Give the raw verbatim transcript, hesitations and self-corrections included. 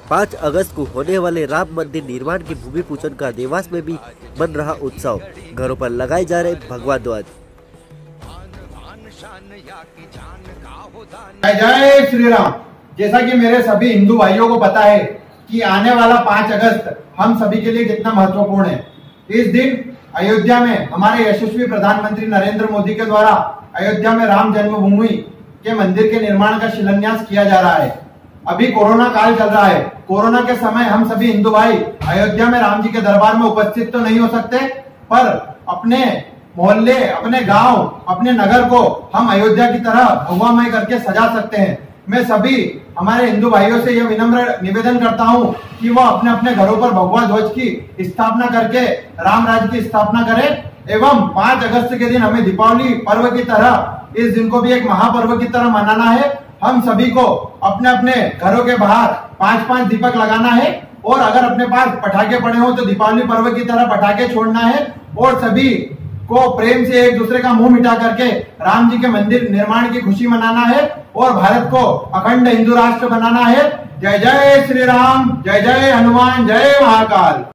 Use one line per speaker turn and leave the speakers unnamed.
पाँच अगस्त को होने वाले राम मंदिर निर्माण के भूमि पूजन का देवास में भी बन रहा उत्सव। घरों पर लगाए जा रहे भगवा ध्वज।
जय श्री राम। जैसा कि मेरे सभी हिंदू भाइयों को पता है कि आने वाला पाँच अगस्त हम सभी के लिए कितना महत्वपूर्ण है। इस दिन अयोध्या में हमारे यशस्वी प्रधानमंत्री नरेंद्र मोदी के द्वारा अयोध्या में राम जन्मभूमि के मंदिर के निर्माण का शिलान्यास किया जा रहा है। अभी कोरोना काल चल रहा है। कोरोना के समय हम सभी हिंदू भाई अयोध्या में राम जी के दरबार में उपस्थित तो नहीं हो सकते, पर अपने मोहल्ले, अपने गांव, अपने नगर को हम अयोध्या की तरह भगवामय करके सजा सकते हैं। मैं सभी हमारे हिंदू भाइयों से यह विनम्र निवेदन करता हूं कि वो अपने अपने घरों पर भगवा ध्वज की स्थापना करके राम राज्य की स्थापना करें एवं पाँच अगस्त के दिन हमें दीपावली पर्व की तरह इस दिन को भी एक महापर्व की तरह मनाना है। हम सभी को अपने अपने घरों के बाहर पांच पांच दीपक लगाना है और अगर अपने पास पटाखे पड़े हो तो दीपावली पर्व की तरह पटाखे छोड़ना है और सभी को प्रेम से एक दूसरे का मुंह मिटा करके राम जी के मंदिर निर्माण की खुशी मनाना है और भारत को अखंड हिंदू राष्ट्र बनाना है। जय जय श्री राम, जय जय हनुमान, जय महाकाल।